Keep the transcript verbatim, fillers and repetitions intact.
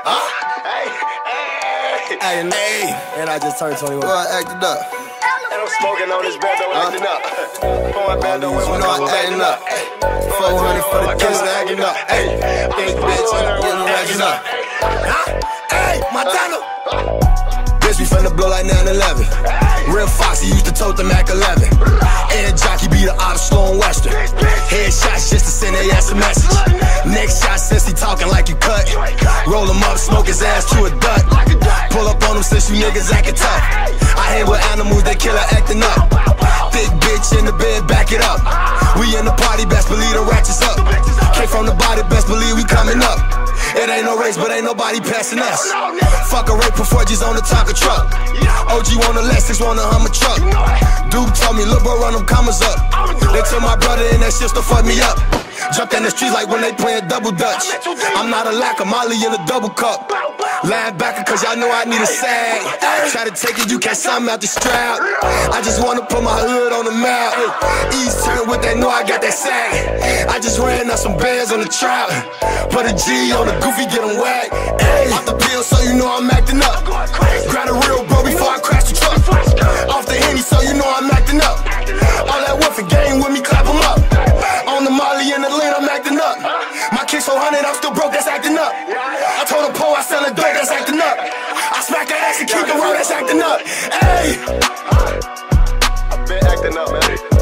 Huh? Hey, hey, hey, hey. And I just turned twenty-one. Boy, I acted up. And I'm smoking on this bando, huh? Acting up. Pouring bando with my know I acting up. four hundred for the kiss, acting up. Hey, big bitch, I'm acting up. Huh? Hey, Montana. Bitch, we finna blow like nine eleven. Real Foxy used to tote the Mac eleven. And Jockey be the out of slow and western. Headshots just to send they ass a message. Next shot since he talking like you cut. Roll him up, smoke his ass to a dud. Pull up on him since you niggas acting tough. I hang with animals, they killer acting up. Thick bitch in the bed, back it up. We in the party, best believe the ratchets up. Came from the body, best believe we coming up. It ain't no race, but ain't nobody passing us. Fuck a rape before just on the Tonka truck. O G want a Lexus, want a Hummer truck. Dude told me, look bro, run them commas up. They told my brother and that shit to fuck me up. Jumped in the streets like when they playing double dutch. I'm not a lacker, Molly in a double cup. Linebacker, cause y'all know I need a sag. Try to take it, you catch something out the strap. I just wanna put my hood on the map. East turn with that, know I got that sag. I just ran out some bands on the trap. Put a G on the goofy, get him whacked. Ay, off the pill, so you know I'm acting up. Grind a real bro before I crash the truck. Off the Henny, so you know I'm acting up. All that Wolfie gang with me, clap him up. On the Molly and the lean, I'm acting up. My kicks so hundred, I'm still broke, that's acting up. I told a po I sell a dope, that's acting up. I smack her ass and keep the road, that's acting up. Hey, I've been acting up, man.